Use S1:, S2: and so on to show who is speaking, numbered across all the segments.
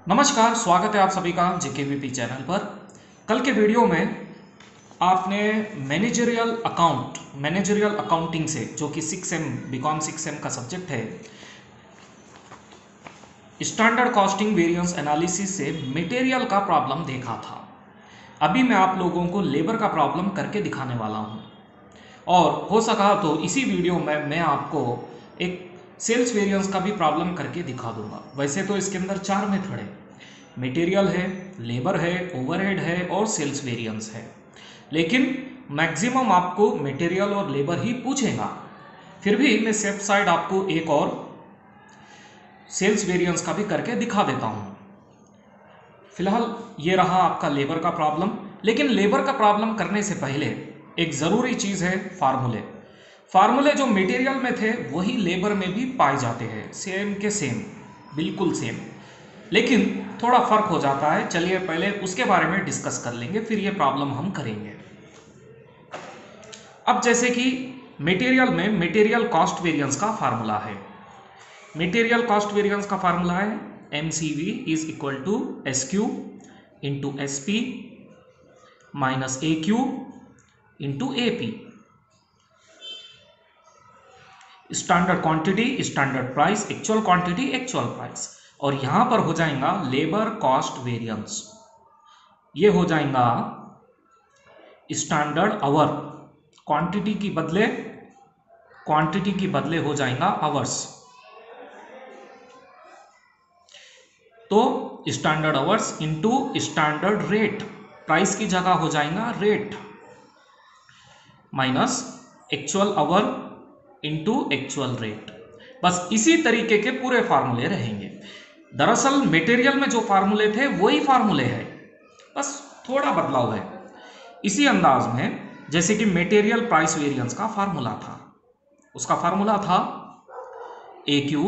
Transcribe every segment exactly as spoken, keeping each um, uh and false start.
S1: नमस्कार, स्वागत है आप सभी का जेकेवीपी चैनल पर। कल के वीडियो में आपने मैनेजरियल अकाउंट मैनेजरियल अकाउंटिंग से, जो कि six M BCom six M का सब्जेक्ट है, स्टैंडर्ड कॉस्टिंग वेरिएंस एनालिसिस से मटेरियल का प्रॉब्लम देखा था। अभी मैं आप लोगों को लेबर का प्रॉब्लम करके दिखाने वाला हूं, और हो सका तो इसी वीडियो में मैं आपको एक सेल्स वेरिएंस का भी प्रॉब्लम करके दिखा दूंगा। वैसे तो इसके अंदर चार मेथड है, मटेरियल है, लेबर है, ओवरहेड है और सेल्स वेरिएंस है, लेकिन मैक्सिमम आपको मटेरियल और लेबर ही पूछेगा। फिर भी मैं सेफ साइड आपको एक और सेल्स वेरिएंस का भी करके दिखा देता हूं। फिलहाल ये रहा आपका लेबर का प्रॉब्लम, लेकिन लेबर का प्रॉब्लम करने से पहले एक ज़रूरी चीज़ है फार्मूले। फार्मूले जो मटेरियल में थे वही लेबर में भी पाए जाते हैं, सेम के सेम, बिल्कुल सेम, लेकिन थोड़ा फर्क हो जाता है। चलिए पहले उसके बारे में डिस्कस कर लेंगे, फिर ये प्रॉब्लम हम करेंगे। अब जैसे कि मटेरियल में मटेरियल कॉस्ट वेरिएंस का फार्मूला है। मटेरियल कॉस्ट वेरिएंस का फार्मूला है M C V is equal to S Q into S P minus A Q into A P. Standard quantity, standard price, actual quantity, actual price, और यहां पर हो जाएगा labour cost variance. ये हो जाएगा स्टैंडर्ड आवर, क्वांटिटी की बदले क्वांटिटी की बदले हो जाएगा आवर्स, तो standard hours into standard rate, price की जगह हो जाएगा rate, minus actual hour into actual rate. बस इसी तरीके के पूरे फार्मूले रहेंगे। दरअसल मटेरियल में जो फार्मूले थे वही फार्मूले हैं, बस थोड़ा बदलाव है। इसी अंदाज में जैसे कि मटेरियल प्राइस वेरिएंस का फार्मूला था, उसका फार्मूला था A Q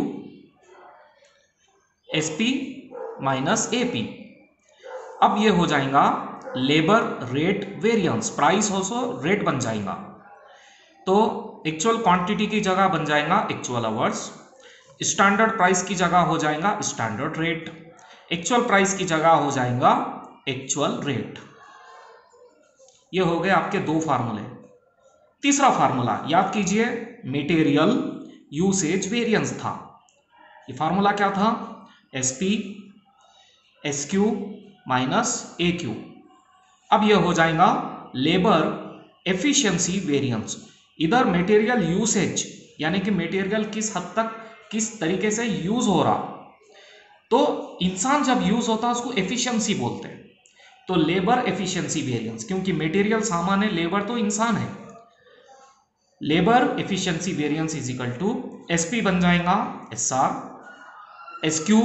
S1: S P minus A P. अब ये हो जाएगा labour rate variance, price also rate बन जाएगा, तो एक्चुअल क्वांटिटी की जगह बन जाएगा एक्चुअल आवर्स, स्टैंडर्ड प्राइस की जगह हो जाएगा स्टैंडर्ड रेट, एक्चुअल प्राइस की जगह हो जाएगा एक्चुअल रेट। ये हो गए आपके दो फार्मूले। तीसरा फार्मूला याद कीजिए, मटेरियल यूसेज वेरिएंस था। ये फार्मूला क्या था? S P S Q minus A Q. अब यह हो जाएगा लेबर एफिशिएंसी वेरिएंस। इधर मटेरियल यूसेज यानी कि मटेरियल किस हद तक, किस तरीके से यूज हो रहा, तो इंसान जब यूज होता है उसको एफिशिएंसी बोलते हैं, तो लेबर एफिशिएंसी वेरिएंस, क्योंकि मटेरियल सामान है, लेबर तो इंसान है। Labour efficiency variance is equal to SP बन जाएगा S R, S Q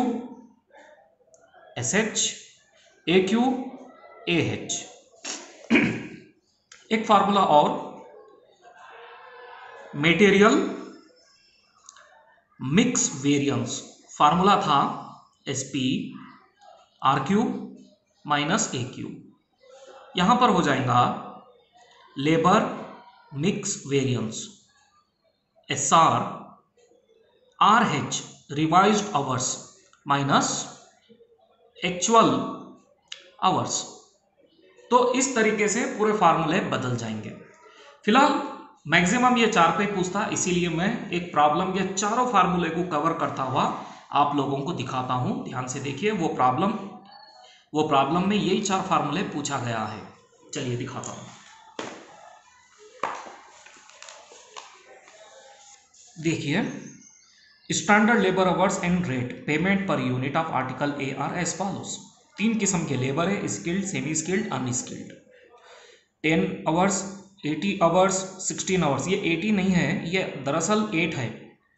S1: S H, A Q A H. एक फार्मूला और, मटेरियल मिक्स वेरिएंस, फार्मूला था S P R Q minus A Q. यहां पर हो जाएगा labour mix variance S R R H revised hours minus actual hours. तो इस तरीके से पूरे फार्मूले बदल जाएंगे। फिलहाल मैक्सिमम ये चार पे पूछता, इसीलिए मैं एक प्रॉब्लम ये चारों फार्मूले को कवर करता हुआ आप लोगों को दिखाता हूं। ध्यान से देखिए, वो प्रॉब्लम वो प्रॉब्लम में यही चार फार्मूले पूछा गया है। चलिए दिखाता हूं। देखिए, standard labour hours and rate payment per unit of article A are as follows. तीन किस्म के लेबर है, skilled, semi skilled, unskilled. Ten hours, eighty hours, sixteen hours. ये एटी नहीं है, ये दरअसल एट है,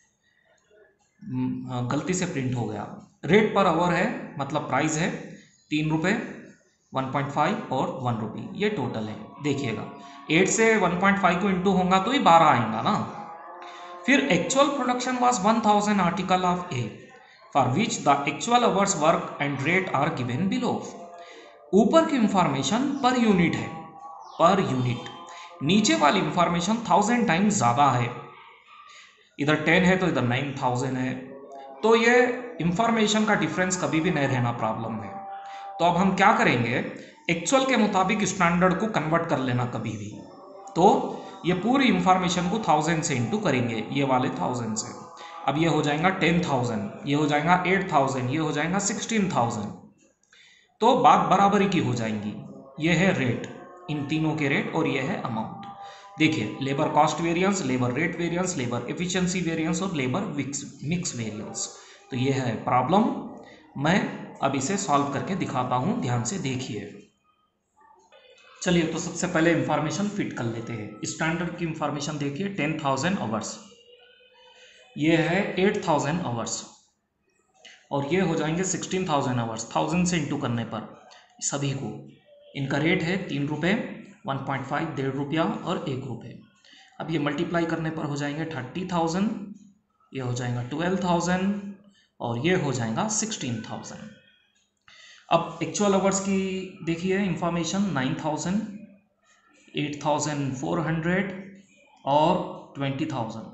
S1: गलती से प्रिंट हो गया। रेट पर आवर है, मतलब प्राइस है तीन रुपये, वन पॉइंट फाइव और वन रुपी, ये टोटल है। देखिएगा, एट से वन पॉइंट फाइव को इंटू होगा तो ही बारह आएगा ना। फिर actual production was one thousand article of A for which the actual hours work and rate are given below. ऊपर की इंफॉर्मेशन पर यूनिट है, पर यूनिट। नीचे वाली इंफॉर्मेशन थाउजेंड टाइम्स ज्यादा है, इधर टेन है तो इधर नाइन थाउजेंड है, तो ये इंफॉर्मेशन का डिफरेंस कभी भी नहीं रहना प्रॉब्लम में। तो अब हम क्या करेंगे, एक्चुअल के मुताबिक स्टैंडर्ड को कन्वर्ट कर लेना कभी भी। तो ये पूरी इंफॉर्मेशन को थाउजेंड से इंटू करेंगे, ये वाले थाउजेंड से। अब ये हो जाएगा टेन थाउजेंड, ये हो जाएगा एट थाउजेंड, ये हो जाएगा सिक्सटीन थाउजेंड। तो बात बराबरी की हो जाएंगी। ये है रेट, इन तीनों के रेट, और ये है अमाउंट। देखिए, labour cost variance, labour rate variance, labour efficiency variance और लेबर मिक्स मिक्स वेरिएंस। तो ये है प्रॉब्लम। मैं अब इसे सॉल्व करके दिखाता हूं, ध्यान से देखिए। चलिए, तो सबसे पहले इंफॉर्मेशन फिट कर लेते हैं। स्टैंडर्ड की इंफॉर्मेशन देखिए, टेन थाउजेंड आवर्स, ये है एट थाउजेंड आवर्स, और ये हो जाएंगे सिक्सटीन थाउजेंड आवर्स। थाउजेंड से इंटू करने पर सभी को, इनका रेट है तीन रुपये, वन पॉइंट फाइव, डेढ़ रुपया और एक रुपये। अब ये मल्टीप्लाई करने पर हो जाएंगे थर्टी थाउजेंड, ये हो जाएगा ट्वेल्व थाउजेंड, और ये हो जाएगा सिक्सटीन थाउजेंड। अब एक्चुअल आवर्स की देखिए information, nine thousand, eight thousand four hundred और ट्वेंटी थाउजेंड।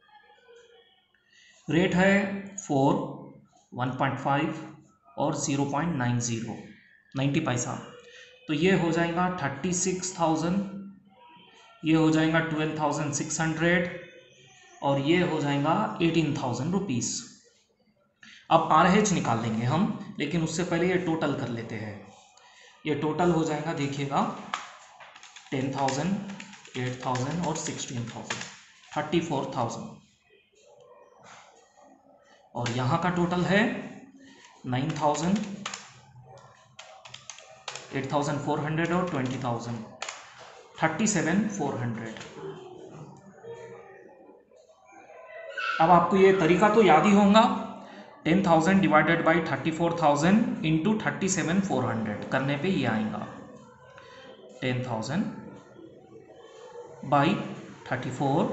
S1: रेट है फोर, वन पॉइंट फाइव और zero point nine zero, ninety paisa. तो ये हो जाएगा थर्टी सिक्स थाउजेंड, ये हो जाएगा ट्वेल्व थाउजेंड सिक्स हंड्रेड, और ये हो जाएगा एटीन थाउजेंड रुपीज़। अब आर एच निकाल लेंगे हम, लेकिन उससे पहले ये टोटल कर लेते हैं। ये टोटल हो जाएगा, देखिएगा, टेन थाउजेंड, एट थाउजेंड और sixteen thousand, thirty four thousand. और यहाँ का टोटल है nine thousand, eight thousand four hundred और twenty thousand, thirty seven four hundred. अब आपको ये तरीका तो याद ही होगा, ten thousand divided by thirty four thousand into thirty seven four hundred करने पे ये आएगा, ten thousand by thirty four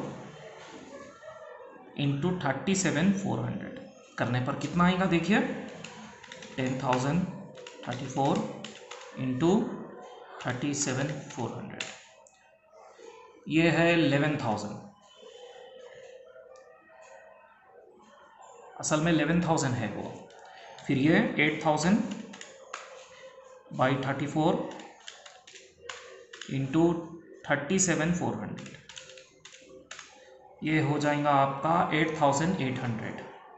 S1: into thirty seven four hundred करने पर कितना आएगा, देखिए, ten thousand thirty four into thirty seven four hundred, ये है इलेवन थाउजेंड। असल में इलेवन थाउजेंड है वो। फिर ये eight thousand by thirty four into thirty seven four hundred, ये हो जाएगा आपका eight thousand eight hundred.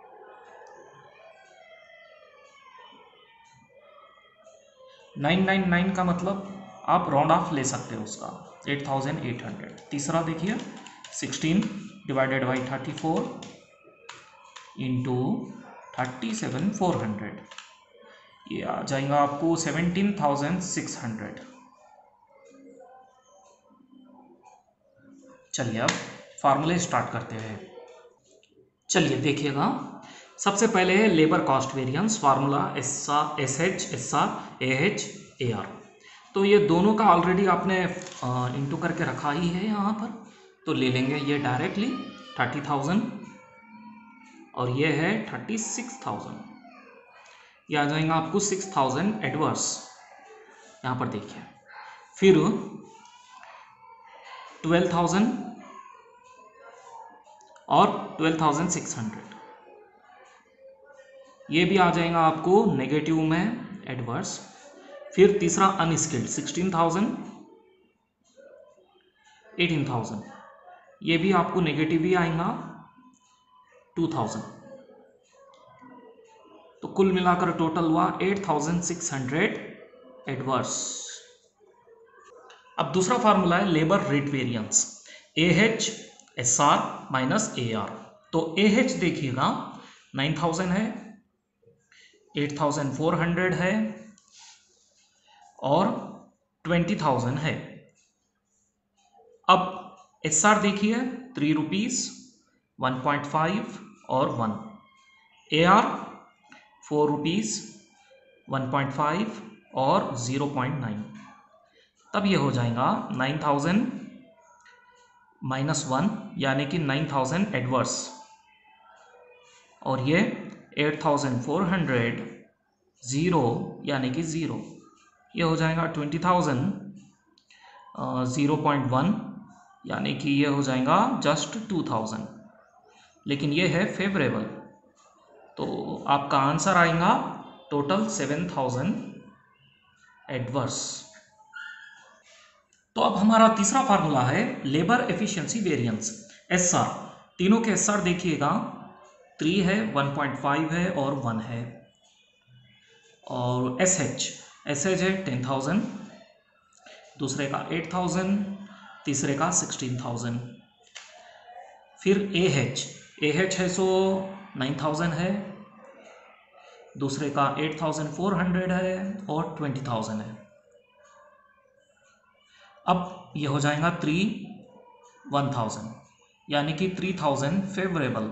S1: Nine nine nine का मतलब आप राउंड ऑफ ले सकते हो उसका, एट थाउजेंड एट हंड्रेड। तीसरा देखिए, sixteen divided by thirty four into thirty seven four hundred, ये आ जाएगा आपको सेवेंटीन थाउजेंड सिक्स हंड्रेड। चलिए, अब फार्मूले स्टार्ट करते हैं। चलिए देखिएगा, सबसे पहले है labour cost variance, formula S R S H S R A H A R. तो ये दोनों का ऑलरेडी आपने इंटू करके रखा ही है यहाँ पर, तो ले लेंगे ये डायरेक्टली, थर्टी थाउजेंड और ये है थर्टी सिक्स थाउजेंड, ये आ जाएगा आपको सिक्स थाउजेंड एडवर्स, यहाँ पर देखिए। फिर ट्वेल्व थाउजेंड और ट्वेल्व थाउजेंड सिक्स हंड्रेड, ये भी आ जाएगा आपको नेगेटिव में एडवर्स। फिर तीसरा unskilled sixteen thousand, eighteen thousand, ये भी आपको नेगेटिव ही आएगा, टू थाउजेंड। तो कुल मिलाकर टोटल हुआ eight thousand six hundred adverse. अब दूसरा फार्मूला है labour rate variance, A H S R minus A R. तो ए एच देखिएगा नाइन थाउजेंड है, एट थाउजेंड फोर हंड्रेड है और ट्वेंटी थाउजेंड है। अब एस आर देखिए three rupees, one point five और one. A R four rupees, one point five और ज़ीरो पॉइंट नाइन। तब ये हो जाएगा नाइन थाउजेंड माइनस वन, यानी कि नाइन थाउजेंड एडवर्स, और ये eight thousand four hundred zero, यानी कि ज़ीरो। ये हो जाएगा twenty thousand zero point one, यानी कि ये हो जाएगा जस्ट टू थाउजेंड। लेकिन ये है फेवरेबल, तो आपका आंसर आएगा टोटल सेवन थाउजेंड एडवर्स। तो अब हमारा तीसरा फार्मूला है labour efficiency variance, S R. तीनों के एस आर देखिएगा, थ्री है, वन पॉइंट फाइव है और वन है। और एस एच, एस एच है टेन थाउजेंड, दूसरे का एट थाउजेंड, तीसरे का सिक्सटीन थाउजेंड। फिर ए एच, ए एच है सो नाइन थाउजेंड है, दूसरे का एट थाउजेंड फोर हंड्रेड है और ट्वेंटी थाउजेंड है। अब ये हो जाएगा थ्री वन थाउजेंड, यानी कि थ्री थाउजेंड फेवरेबल।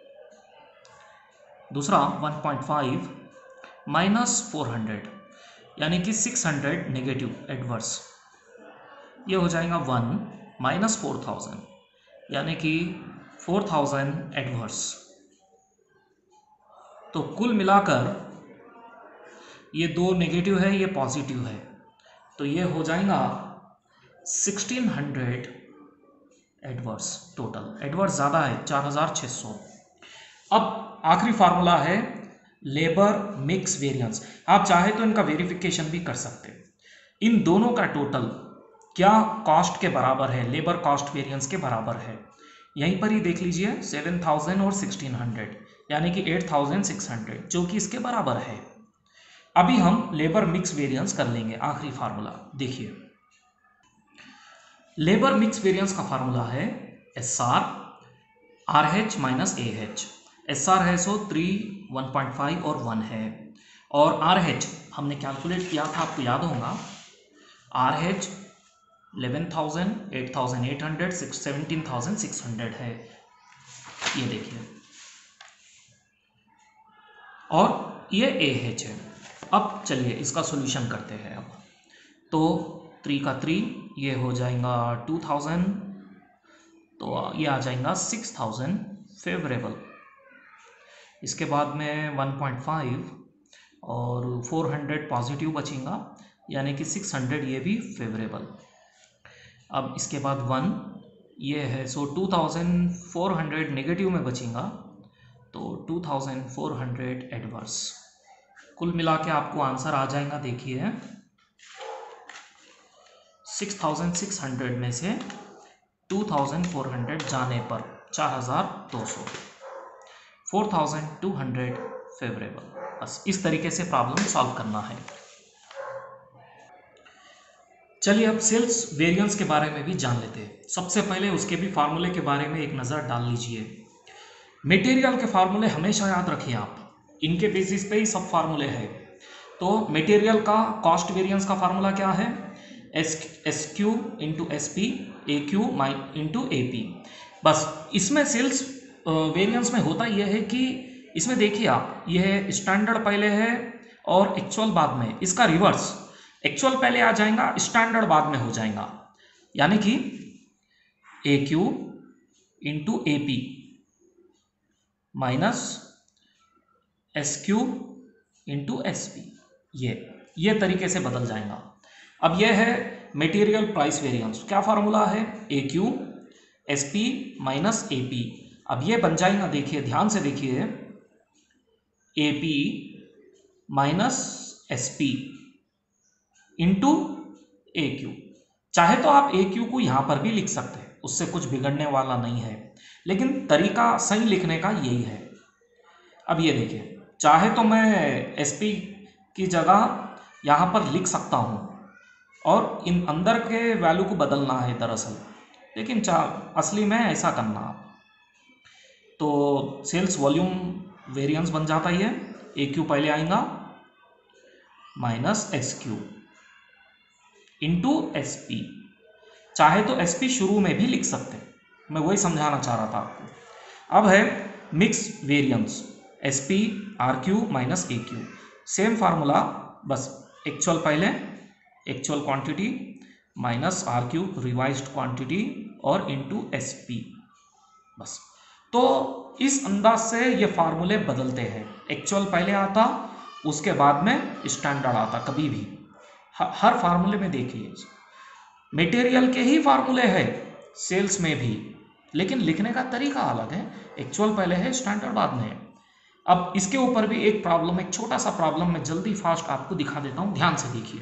S1: दूसरा one point five minus four hundred, यानी कि सिक्स हंड्रेड नेगेटिव एडवर्स। ये हो जाएगा वन माइनस फोर थाउजेंड, यानी कि फोर थाउजेंड एडवर्स। तो कुल मिलाकर ये दो नेगेटिव है, ये पॉजिटिव है, तो ये हो जाएगा sixteen hundred adverse. Total adverse ज़्यादा है, चार हज़ार छः सौ। अब आखिरी फार्मूला है लेबर मिक्स वेरिएंस। आप चाहे तो इनका वेरिफिकेशन भी कर सकते हैं। इन दोनों का टोटल क्या कॉस्ट के बराबर है, लेबर कॉस्ट वेरिएंस के बराबर है। यहीं पर ही देख लीजिए, सेवन थाउजेंड और सिक्सटीन हंड्रेड, यानी कि एट थाउजेंड सिक्स हंड्रेड, जो कि इसके बराबर है। अभी हम लेबर मिक्स वेरिएंस कर लेंगे, आखिरी फार्मूला देखिए। लेबर मिक्स वेरिएंस का फार्मूला है S R R H minus A H. S R है so three, one point five और वन है, और आर एच हमने कैलकुलेट किया था, आपको याद होगा। R H eleven thousand, eight thousand eight hundred, six seventeen thousand six hundred है, ये देखिए। और ये ए एच है। अब चलिए इसका सॉल्यूशन करते हैं। अब तो थ्री का थ्री, ये हो जाएगा टू थाउजेंड, तो ये आ जाएगा सिक्स थाउजेंड फेवरेबल। इसके बाद में वन पॉइंट फाइव और फोर हंड्रेड पॉजिटिव बचेगा, यानी कि सिक्स हंड्रेड ये भी फेवरेबल। अब इसके बाद वन, ये है so two thousand four hundred negative में बचेगा, तो two thousand four hundred adverse. कुल मिला के आपको आंसर आ जाएगा, देखिए सिक्स थाउजेंड सिक्स हंड्रेड में से टू थाउजेंड फोर हंड्रेड जाने पर चार हज़ार दो सौ, four thousand two hundred favourable. बस इस तरीके से प्रॉब्लम सॉल्व करना है। चलिए अब सेल्स वेरिएंस के बारे में भी जान लेते हैं। सबसे पहले उसके भी फार्मूले के बारे में एक नज़र डाल लीजिए। मटेरियल के फार्मूले हमेशा याद रखिए आप, इनके बेसिस पे ही सब फार्मूले हैं। तो मटेरियल का कॉस्ट वेरिएंस का फार्मूला क्या है, S S Q into S P, A Q minus into A P. बस इसमें सेल्स वेरिएंस में होता यह है कि इसमें देखिए आप, यह स्टैंडर्ड पहले है और एक्चुअल बाद में, इसका रिवर्स, एक्चुअल पहले आ जाएगा, स्टैंडर्ड बाद में हो जाएगा, यानी कि A Q into A P minus S Q into S P, ये ये तरीके से बदल जाएगा। अब ये है मटेरियल प्राइस वेरिएंस, क्या फार्मूला है, A Q S P minus A P. अब ये बन जाएगा, देखिए ध्यान से देखिए, A P minus S P into A Q. चाहे तो आप ए क्यू को यहाँ पर भी लिख सकते हैं, उससे कुछ बिगड़ने वाला नहीं है, लेकिन तरीका सही लिखने का यही है। अब ये देखिए, चाहे तो मैं एस पी की जगह यहाँ पर लिख सकता हूँ और इन अंदर के वैल्यू को बदलना है दरअसल, लेकिन चाह असली में ऐसा करना आप, तो सेल्स वॉल्यूम वेरिएंस बन जाता ही है, ए क्यू पहले आएगा minus S Q into S P. चाहे तो एस पी शुरू में भी लिख सकते हैं, मैं वही समझाना चाह रहा था आपको। अब है mix variance, S P R Q minus A Q, same formula, बस एक्चुअल पहले, actual quantity minus R Q revised quantity और इंटू एस पी, बस। तो इस अंदाज से ये फार्मूले बदलते हैं, एक्चुअल पहले आता, उसके बाद में स्टैंडर्ड आता, कभी भी हर फार्मूले में देखिए मटेरियल के ही फार्मूले हैं सेल्स में भी, लेकिन लिखने का तरीका अलग है, एक्चुअल पहले है, स्टैंडर्ड बाद में है। अब इसके ऊपर भी एक प्रॉब्लम, एक छोटा सा प्रॉब्लम मैं जल्दी फास्ट आपको दिखा देता हूं, ध्यान से देखिए।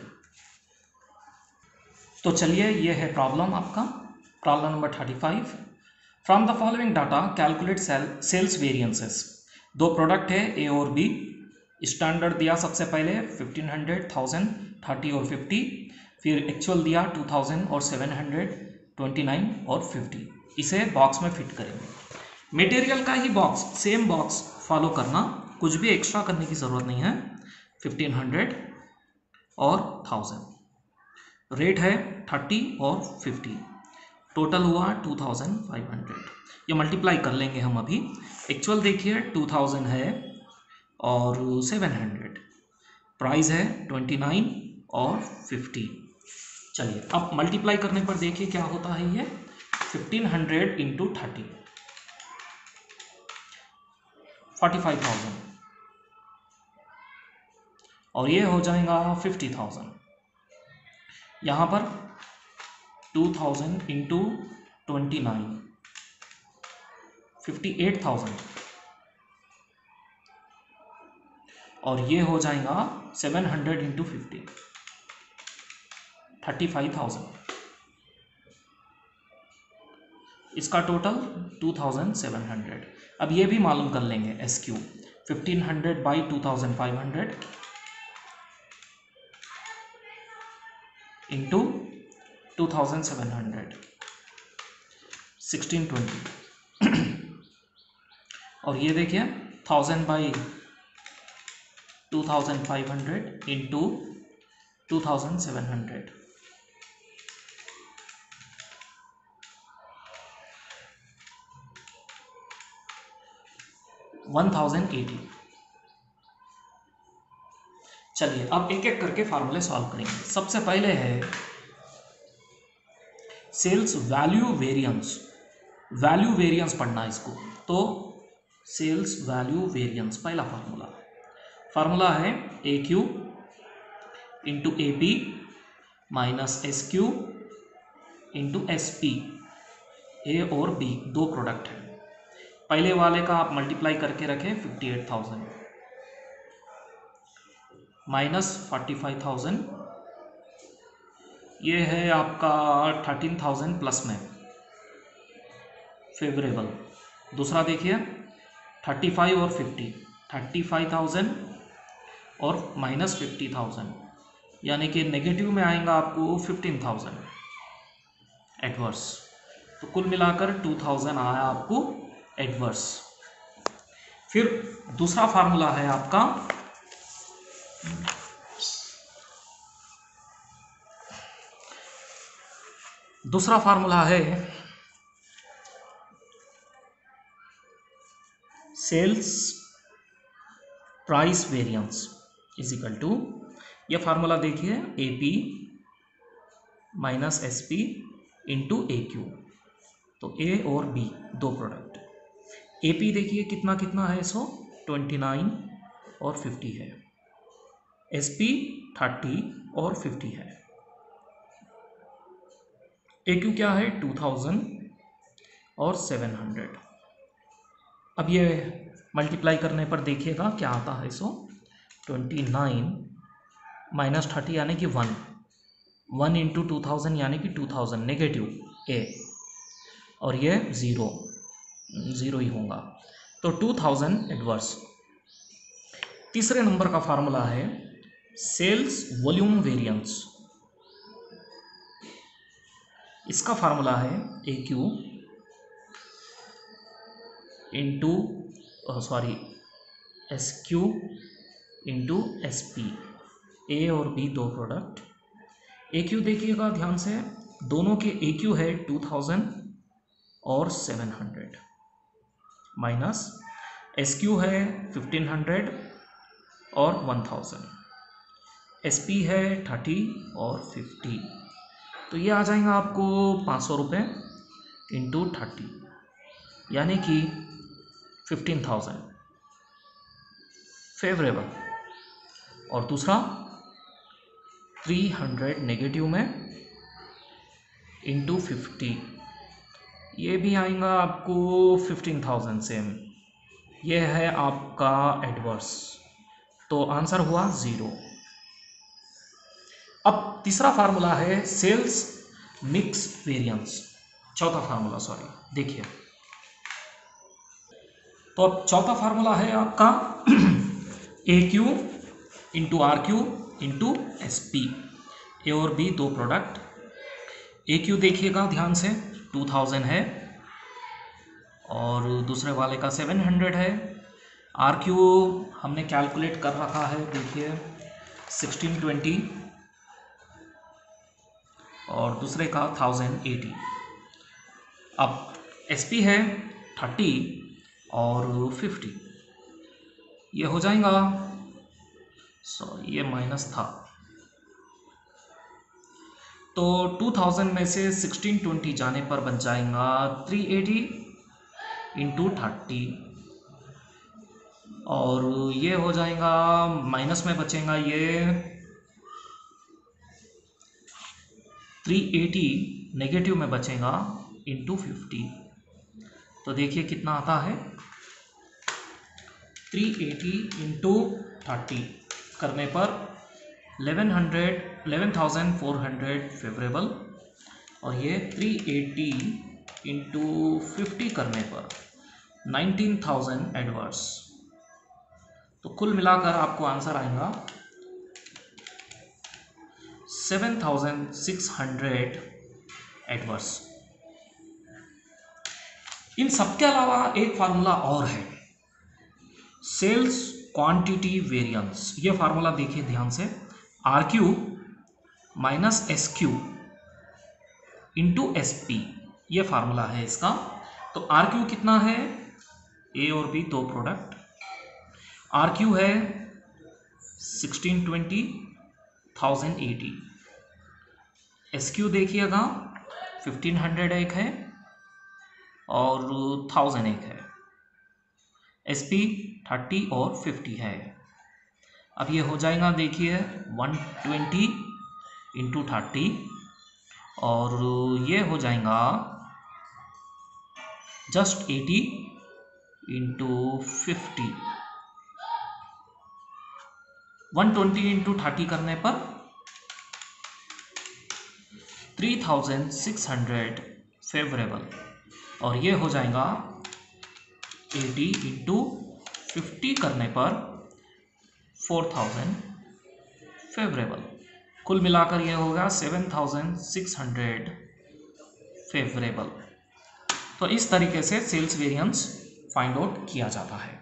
S1: तो चलिए, ये है प्रॉब्लम आपका, problem number thirty five. From the following data calculate sales variances. दो प्रोडक्ट है ए और बी, स्टैंडर्ड दिया सबसे पहले फिफ्टीन हंड्रेड, थाउजेंड, थर्टी और फिफ्टी, फिर एक्चुअल दिया टू थाउजेंड और सेवन हंड्रेड, ट्वेंटी नाइन और फिफ्टी। इसे बॉक्स में फिट करेंगे। मटेरियल का ही बॉक्स, सेम बॉक्स फॉलो करना, कुछ भी एक्स्ट्रा करने की ज़रूरत नहीं है। फिफ्टीन हंड्रेड और थाउजेंड, रेट है थर्टी और फिफ्टी, टोटल हुआ टू थाउजेंड फाइव हंड्रेड। ये मल्टीप्लाई कर लेंगे हम अभी। एक्चुअल देखिए टू थाउजेंड है और सेवन हंड्रेड, प्राइस है ट्वेंटी नाइन और फिफ्टी। चलिए अब मल्टीप्लाई करने पर देखिए क्या होता है। ये fifteen hundred into thirty, forty five thousand, और ये हो जाएगा फिफ्टी थाउजेंड। यहाँ पर two thousand into twenty nine, fifty eight thousand, और ये हो जाएगा seven hundred into fifty, thirty five thousand. इसका total two thousand seven hundred. अब ये भी मालूम कर लेंगे S Q, fifteen hundred by two thousand five hundred into two thousand seven hundred, sixteen twenty. और ये देखिए thousand by two thousand five hundred into two thousand seven hundred, one thousand eighty. चलिए अब एक एक करके फार्मूले सॉल्व करेंगे। सबसे पहले है sales value variance. Value variance पढ़ना इसको, तो सेल्स वैल्यू वेरिएंस पहला फार्मूला, फार्मूला है A Q into A P minus S Q into S P. A और बी दो प्रोडक्ट है। पहले वाले का आप मल्टीप्लाई करके रखें, fifty eight thousand minus forty five thousand, ये है आपका थर्टीन थाउजेंड प्लस में फेवरेबल। दूसरा देखिए थर्टी फाइव और फिफ्टी, थर्टी फाइव थाउजेंड और माइनस फिफ्टी थाउजेंड, यानी कि नेगेटिव में आएगा आपको फिफ्टीन थाउजेंड एडवर्स। तो कुल मिलाकर टू थाउजेंड आया आपको एडवर्स। फिर दूसरा फार्मूला है आपका दूसरा फार्मूला है sales price variance is equal to, ये फार्मूला देखिए A P minus S P into A Q. तो ए और बी दो प्रोडक्ट, ए पी देखिए कितना कितना है, सो ट्वेंटी नाइन और फिफ्टी है, एस पी थर्टी और फिफ्टी है, ए क्यू क्या है टू थाउजेंड और सेवन हंड्रेड। अब ये मल्टीप्लाई करने पर देखिएगा क्या आता है, so twenty nine minus thirty यानी कि one, one into two thousand यानी कि टू थाउजेंड नेगेटिव ए, और ये ज़ीरो ज़ीरो ही होगा, तो टू थाउजेंड एडवर्स। तीसरे नंबर का फार्मूला है सेल्स वॉल्यूम वेरिएंस। इसका फार्मूला है A Q into sorry S Q into S P. A और बी दो प्रोडक्ट, ए क्यू देखिएगा ध्यान से, दोनों के ए क्यू है टू थाउजेंड और seven hundred, minus S Q है फिफ्टीन हंड्रेड और वन थाउजेंड, एस पी है थर्टी और फिफ्टी। तो ये आ जाएगा आपको पाँच सौ रुपये इंटू थर्टी, यानी कि फिफ्टीन थाउजेंड फेवरेबल। और दूसरा थ्री हंड्रेड नेगेटिव में इंटू फिफ्टी, ये भी आएगा आपको फिफ्टीन थाउजेंड सेम। ये है आपका एडवर्स, तो आंसर हुआ ज़ीरो। अब तीसरा फार्मूला है सेल्स मिक्स वेरिएंस, चौथा फार्मूला सॉरी, देखिए। तो अब चौथा फार्मूला है आपका A Q into R Q into S P, A और बी दो प्रोडक्ट। ए क्यू देखिएगा ध्यान से, टू थाउजेंड है और दूसरे वाले का सेवन हंड्रेड है। आर क्यू हमने कैलकुलेट कर रखा है, देखिए सिक्सटीन ट्वेंटी और दूसरे का थाउजेंड एटी। अब एस पी है थर्टी और फिफ्टी, ये हो जाएगा, सॉरी ये माइनस था, तो टू थाउजेंड में से सिक्सटीन ट्वेंटी जाने पर बन जाएगा थ्री एटी इंटू थर्टी, और ये हो जाएगा माइनस में बचेगा ये थ्री एटी, नेगेटिव में बचेगा इंटू फिफ्टी। तो देखिए कितना आता है, थ्री एटी इंटू थर्टी करने पर eleven hundred eleven thousand four hundred favourable, और ये थ्री एटी इंटू फिफ्टी करने पर नाइनटीन थाउजेंड एडवर्स। तो कुल मिलाकर आपको आंसर आएगा seven thousand six hundred adverse. इन सबके अलावा एक फार्मूला और है, सेल्स क्वांटिटी वेरिएंस। ये फार्मूला देखिए ध्यान से, R Q minus S Q into S P, ये फार्मूला है इसका। तो आर क्यू कितना है, ए और बी दो प्रोडक्ट, आर क्यू है sixteen twenty thousand eighty, S Q देखिएगा फिफ्टीन हंड्रेड एक है और थाउजेंड एक है, एस पी थर्टी और फिफ्टी है। अब ये हो जाएगा देखिए वन ट्वेंटी इंटू थर्टी, और ये हो जाएगा just eighty into fifty. One twenty into thirty करने पर three thousand six hundred favourable, और ये हो जाएगा एटी इंटू फिफ्टी करने पर फोर थाउजेंड फेवरेबल। कुल मिलाकर ये होगा seven thousand six hundred favourable. तो इस तरीके से सेल्स वेरिएंस फाइंड आउट किया जाता है।